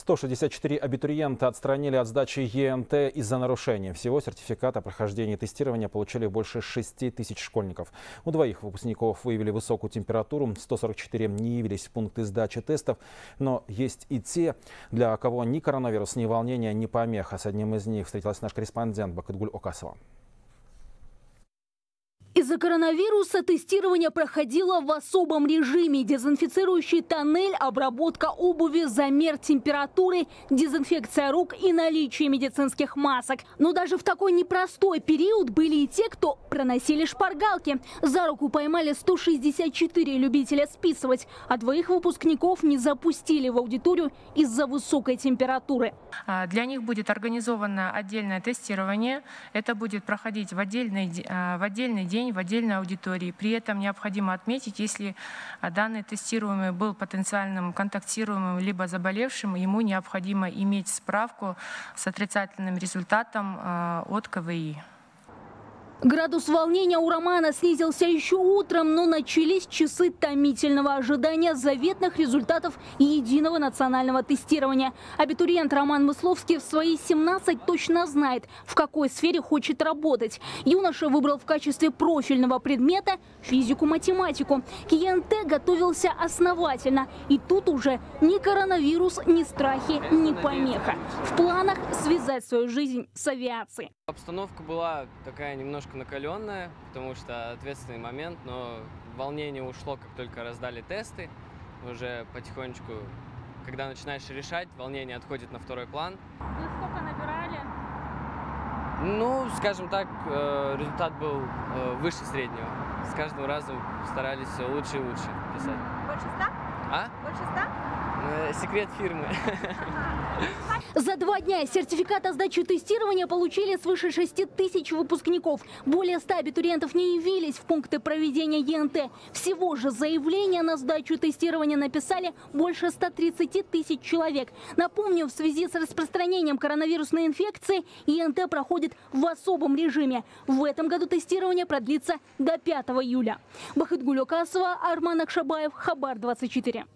164 абитуриента отстранили от сдачи ЕНТ из-за нарушений. Всего сертификат о прохождении тестирования получили больше 6 тысяч школьников. У двоих выпускников выявили высокую температуру, 144 не явились в пункты сдачи тестов. Но есть и те, для кого ни коронавирус, ни волнение, ни помеха. С одним из них встретилась наш корреспондент Бакытгуль Окасова. Из-за коронавируса тестирование проходило в особом режиме. Дезинфицирующий тоннель, обработка обуви, замер температуры, дезинфекция рук и наличие медицинских масок. Но даже в такой непростой период были и те, кто проносили шпаргалки. За руку поймали 164 любителя списывать, а двоих выпускников не запустили в аудиторию из-за высокой температуры. Для них будет организовано отдельное тестирование. Это будет проходить в отдельный день, в отдельной аудитории. При этом необходимо отметить, если данный тестируемый был потенциальным контактируемым либо заболевшим, ему необходимо иметь справку с отрицательным результатом от КВИ. Градус волнения у Романа снизился еще утром, но начались часы томительного ожидания заветных результатов единого национального тестирования. Абитуриент Роман Мысловский в свои 17 точно знает, в какой сфере хочет работать. Юноша выбрал в качестве профильного предмета физику-математику. К ЕНТ готовился основательно. И тут уже ни коронавирус, ни страхи, ни помеха. В планах связать свою жизнь с авиацией. Обстановка была такая немножко накаленная, потому что ответственный момент, но волнение ушло, как только раздали тесты. Уже потихонечку, когда начинаешь решать, волнение отходит на второй план. Вы сколько набирали? Ну, скажем так, результат был выше среднего. С каждым разом старались лучше и лучше писать. Больше 100? А? Больше 100? Секрет фирмы. За 2 дня сертификат о сдаче тестирования получили свыше 6 тысяч выпускников. Более 100 абитуриентов не явились в пункты проведения ЕНТ. Всего же заявления на сдачу тестирования написали больше 130 тысяч человек. Напомню, в связи с распространением коронавирусной инфекции ЕНТ проходит в особом режиме. В этом году тестирование продлится до 5 июля. Бакытгуль Окасова, Арман Акшабаев, Хабар 24.